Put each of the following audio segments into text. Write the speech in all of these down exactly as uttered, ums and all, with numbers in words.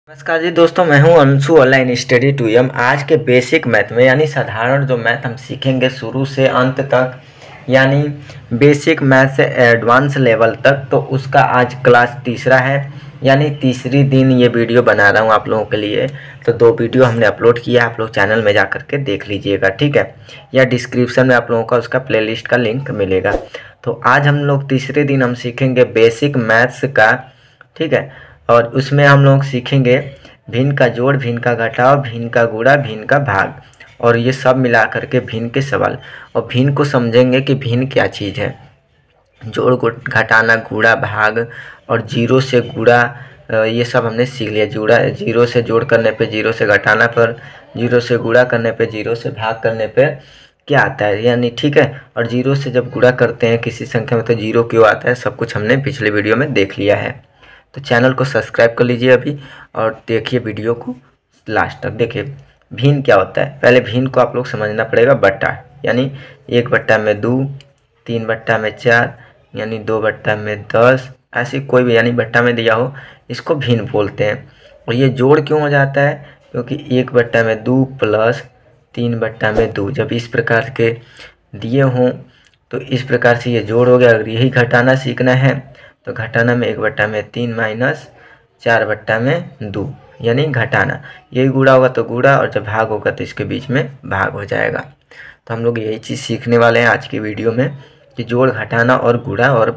नमस्कार जी दोस्तों, मैं हूं Anshu online study two M. आज के बेसिक मैथ में यानी साधारण जो मैथ हम सीखेंगे शुरू से अंत तक, यानी बेसिक मैथ से एडवांस लेवल तक, तो उसका आज क्लास तीसरा है, यानी तीसरी दिन ये वीडियो बना रहा हूं आप लोगों के लिए। तो दो वीडियो हमने अपलोड किया, आप लोग चैनल में जा कर के देख लीजिएगा, ठीक है। या डिस्क्रिप्शन में आप लोगों का उसका प्लेलिस्ट का लिंक मिलेगा। तो आज हम लोग तीसरे दिन हम सीखेंगे बेसिक मैथ्स का, ठीक है। और उसमें हम लोग सीखेंगे भिन्न का जोड़, भिन्न का घटाव, भिन्न का गुणा, भिन्न का भाग, और ये सब मिला करके भिन्न के सवाल। और भिन्न को समझेंगे कि भिन्न क्या चीज़ है। जोड़, घटाना, गुणा, भाग और जीरो से गुणा, ये सब हमने सीख लिया। जुड़ा जीरो से जोड़ करने पे, जीरो से घटाना पर, जीरो से गुणा करने पे, जीरो से भाग करने पे क्या आता है, यानी ठीक है। और जीरो से जब गुणा करते हैं किसी संख्या में तो जीरो क्यों आता है, सब कुछ हमने पिछले वीडियो में देख लिया है। तो चैनल को सब्सक्राइब कर लीजिए अभी और देखिए वीडियो को लास्ट तक। देखिए भिन्न क्या होता है। पहले भिन्न को आप लोग समझना पड़ेगा। बट्टा यानी एक बट्टा में दो, तीन बट्टा में चार, यानी दो बट्टा में दस, ऐसी कोई भी यानी बट्टा में दिया हो इसको भिन्न बोलते हैं। और ये जोड़ क्यों हो जाता है, क्योंकि एक बट्टा में दो प्लस तीन बट्टा में दो जब इस प्रकार के दिए हों तो इस प्रकार से ये जोड़ हो गया। अगर यही घटाना सीखना है तो घटाना में एक बट्टा में तीन माइनस चार बट्टा में दो, यानी घटाना। यही गुणा होगा तो गुणा, और जब भाग होगा तो इसके बीच में भाग हो जाएगा। तो हम लोग यही चीज़ सीखने वाले हैं आज की वीडियो में कि जोड़, घटाना और गुणा और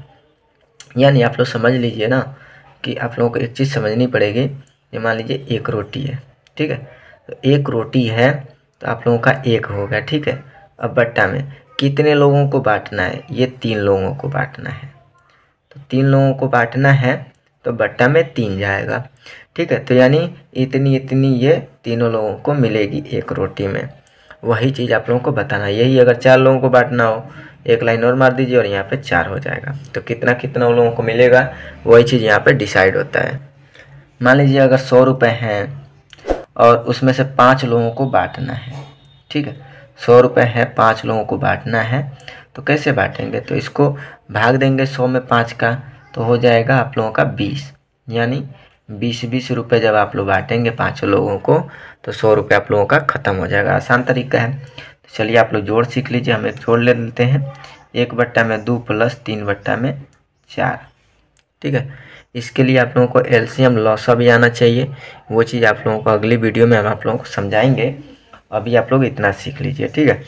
भाग। यानी आप लोग समझ लीजिए ना कि आप लोगों को एक चीज़ समझनी पड़ेगी। ये मान लीजिए एक रोटी है, ठीक है। तो एक रोटी है तो आप लोगों का एक हो गया, ठीक है। अब बट्टा में कितने लोगों को बांटना है, ये तीन लोगों को बांटना है। तो तीन लोगों को बांटना है तो बट्टा में तीन जाएगा, ठीक है। तो यानी इतनी इतनी ये तीनों लोगों को मिलेगी एक रोटी में। वही चीज़ आप लोगों को बताना। यही अगर चार लोगों को बांटना हो, एक लाइन और मार दीजिए और यहाँ पे चार हो जाएगा। तो कितना कितना उन लोगों को मिलेगा वही चीज़ यहाँ पे डिसाइड होता है। मान लीजिए अगर सौ रुपये हैं और उसमें से पाँच लोगों को बांटना है, ठीक है। सौ रुपये है, पाँच लोगों को बांटना है, तो कैसे बांटेंगे, तो इसको भाग देंगे सौ में पाँच का, तो हो जाएगा आप लोगों का बीस। यानी बीस बीस रुपये जब आप लोग बांटेंगे पाँचों लोगों को तो सौ रुपये आप लोगों का ख़त्म हो जाएगा। आसान तरीका है। तो चलिए आप लोग जोड़ सीख लीजिए। हम एक जोड़ ले लेते हैं। एक बट्टा में दो प्लस तीन बट्टा में चार, ठीक है। इसके लिए आप लोगों को एलसीएम लॉसा भी आना चाहिए। वो चीज़ आप लोगों को अगली वीडियो में हम आप लोगों को समझाएंगे। अभी आप लोग इतना सीख लीजिए, ठीक है।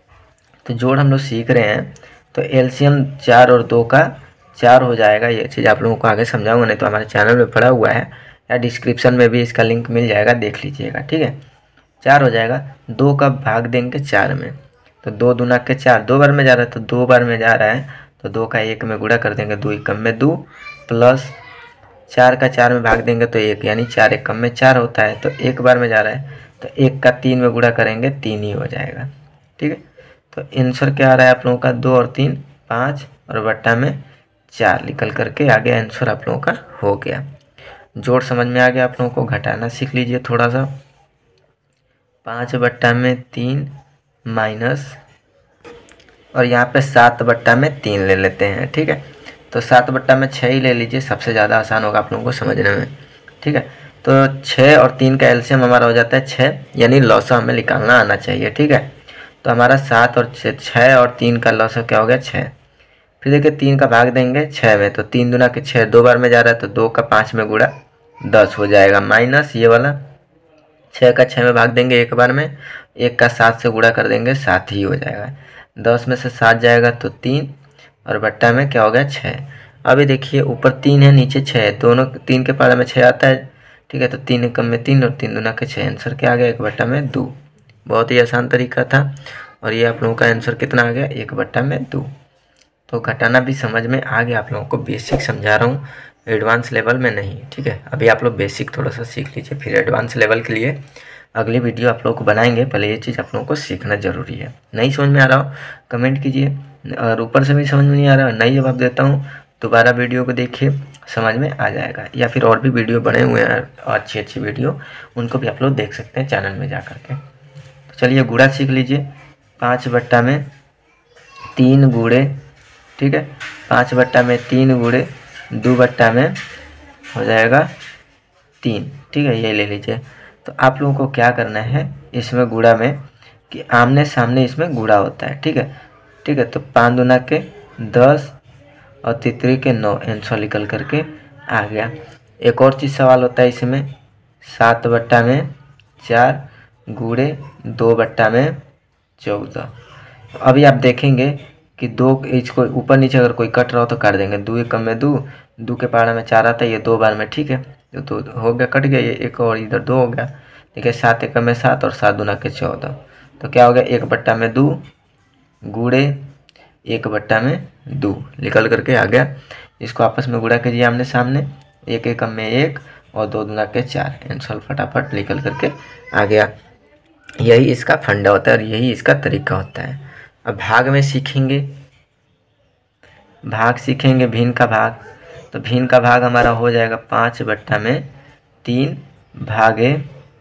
तो जोड़ हम लोग सीख रहे हैं, तो एलसीएम चार और दो का चार हो जाएगा। ये चीज़ आप लोगों को आगे समझाऊंगा, नहीं तो हमारे चैनल में पड़ा हुआ है या डिस्क्रिप्शन में भी इसका लिंक मिल जाएगा, देख लीजिएगा, ठीक है। चार हो जाएगा। दो का भाग देंगे चार में, तो दो दूना के चार, दो बार में जा रहा है तो दो बार में जा रहा है, तो दो का एक में गुणा कर देंगे, दो एक कम में दो, प्लस चार का चार में भाग देंगे तो एक, यानी चार एक कम में चार होता है, तो एक बार में जा रहा है तो एक का तीन में गुणा करेंगे, तीन ही हो जाएगा, ठीक है। तो आंसर क्या आ रहा है आप लोगों का, दो और तीन पाँच, और बट्टा में चार निकल करके आ गया। आंसर आप लोगों का हो गया। जोड़ समझ में आ गया आप लोगों को। घटाना सीख लीजिए थोड़ा सा। पाँच बट्टा में तीन माइनस, और यहाँ पे सात बट्टा में तीन ले लेते हैं, ठीक है। तो सात बट्टा में छः ही ले लीजिए, सबसे ज़्यादा आसान होगा आप लोगों को समझने में, ठीक है। तो छः और तीन का एलसीएम हमारा हो जाता है छः, यानी लॉसा हमें निकालना आना चाहिए, ठीक है। तो हमारा सात और छः और तीन का लॉसा क्या हो गया, छः। फिर देखिए तीन का भाग देंगे छः में, तो तीन दुना के छः, दो बार में जा रहा है तो दो का पाँच में गुणा दस हो जाएगा, माइनस ये वाला छः का छः में भाग देंगे एक बार में, एक का सात से गुणा कर देंगे, सात ही हो जाएगा। दस में से सात जाएगा तो तीन, और बट्टा में क्या हो गया, छः। अभी देखिए ऊपर तीन है नीचे छः है, दोनों तीन के पारा में छः आता है, ठीक है। तो तीन कम में तीन और तीन दुना के छः, आंसर क्या आ गया, एक बट्टा में दो। बहुत ही आसान तरीका था। और ये आप लोगों का आंसर कितना आ गया, एक बट्टा में दो। तो घटाना भी समझ में आ गया। आप लोगों को बेसिक समझा रहा हूँ, एडवांस लेवल में नहीं, ठीक है। अभी आप लोग बेसिक थोड़ा सा सीख लीजिए, फिर एडवांस लेवल के लिए अगली वीडियो आप लोगों को बनाएंगे। पहले ये चीज़ आप लोगों को सीखना ज़रूरी है। नहीं समझ में आ रहा हो कमेंट कीजिए, और ऊपर से भी समझ में नहीं आ रहा है नहीं जवाब देता हूँ, दोबारा वीडियो को देखिए, समझ में आ जाएगा। या फिर और भी वीडियो बने हुए हैं अच्छी अच्छी वीडियो, उनको भी आप लोग देख सकते हैं चैनल में जा कर के। तो चलिए गुणा सीख लीजिए। पाँच बट्टा में तीन गुणे, ठीक है। पाँच बट्टा में तीन गुणे दो बट्टा में हो जाएगा तीन, ठीक है, ये ले लीजिए। तो आप लोगों को क्या करना है इसमें गुणा में कि आमने सामने इसमें गुणा होता है। ठीक है ठीक है, तो पाँच दूना के दस और तितरी के नौ, आंसर निकल करके आ गया। एक और चीज़ सवाल होता है इसमें, सात बट्टा में चार गुणे दो बट्टा में चौदह। अभी आप देखेंगे कि दो, इसको ऊपर नीचे अगर कोई कट रहा हो तो काट देंगे। दो एक कम में दो, दो के पहाड़ा में चार आता है, ये दो बार में। ठीक है, तो दो हो गया, कट गया ये एक और इधर दो हो गया। ठीक है, सात एक में सात और सात दूना के चौदह, तो क्या हो गया एक बट्टा में दो गुणे एक बट्टा में दो निकल करके आ गया। इसको आपस में गुणा कीजिए आमने सामने, एक एक में एक और दो दूना के चार, आंसर फटाफट निकल करके आ गया। यही इसका फंडा होता है और यही इसका तरीका होता है। अब भाग में सीखेंगे, भाग सीखेंगे भिन्न का भाग। तो भिन्न का भाग हमारा हो जाएगा पाँच बट्टा में तीन भागे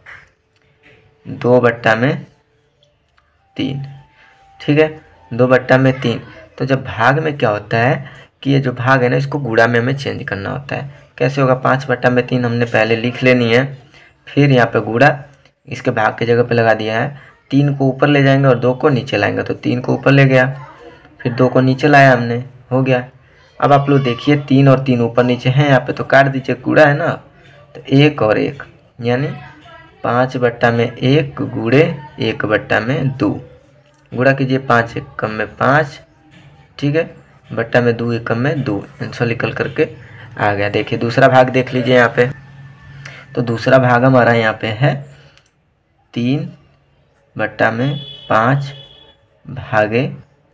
दो बट्टा में तीन। ठीक है, दो बट्टा में तीन। तो जब भाग में क्या होता है कि ये जो भाग है ना इसको गुणा में हमें चेंज करना होता है। कैसे होगा, पाँच बट्टा में तीन हमने पहले लिख लेनी है, फिर यहाँ पे गुणा इसके भाग की जगह पे लगा दिया है। तीन को ऊपर ले जाएंगे और दो को नीचे लाएंगे, तो तीन को ऊपर ले गया, फिर दो को नीचे लाया हमने, हो गया। अब आप लोग देखिए तीन और तीन ऊपर नीचे हैं यहाँ पे, तो काट दीजिए, गुणा है ना, तो एक और एक यानी पाँच बट्टा में एक गुणे एक बट्टा में दो। गुणा कीजिए, पाँच एक कम में पाँच, ठीक है, बट्टा में दो एक कम में दो, आंसर निकल करके आ गया। देखिए दूसरा भाग देख लीजिए यहाँ पे। तो दूसरा भाग हमारा यहाँ पे है तीन बट्टा में पाँच भागे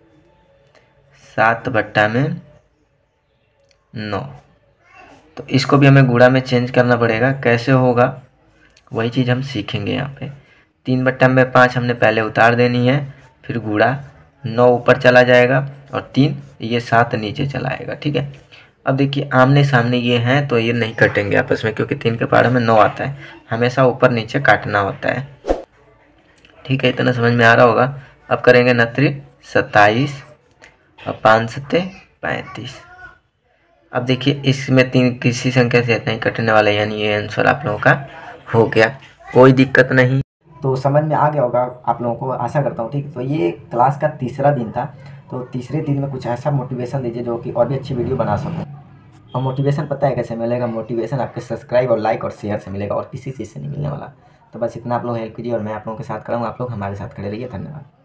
सात बट्टा में नौ। तो इसको भी हमें गुणा में चेंज करना पड़ेगा। कैसे होगा वही चीज़ हम सीखेंगे यहाँ पे। तीन बट्टा में पाँच हमने पहले उतार देनी है, फिर गुणा, नौ ऊपर चला जाएगा और तीन, ये सात नीचे चला आएगा। ठीक है, अब देखिए आमने सामने ये हैं तो ये नहीं कटेंगे आपस में, क्योंकि तीन के पहाड़े में नौ आता है, हमेशा ऊपर नीचे काटना होता है। ठीक है, इतना समझ में आ रहा होगा। अब करेंगे नत्री सत्ताईस और पाँच सत्ते पैंतीस। अब देखिए इसमें तीन किसी संख्या से नहीं कटने वाला, यानी ये आंसर आप लोगों का हो गया, कोई दिक्कत नहीं। तो समझ में आ गया होगा आप लोगों को, आशा करता हूँ। ठीक, तो ये क्लास का तीसरा दिन था, तो तीसरे दिन में कुछ ऐसा मोटिवेशन दीजिए जो कि और भी अच्छी वीडियो बना सकूँ। और मोटिवेशन पता है कैसे मिलेगा, मोटिवेशन आपके सब्सक्राइब और लाइक और शेयर से मिलेगा, और किसी चीज़ से नहीं मिलने वाला। तो बस इतना आप लोग हेल्प कीजिए और मैं आप लोगों के साथ करूँगा, आप लोग हमारे साथ खड़े रहिए। धन्यवाद।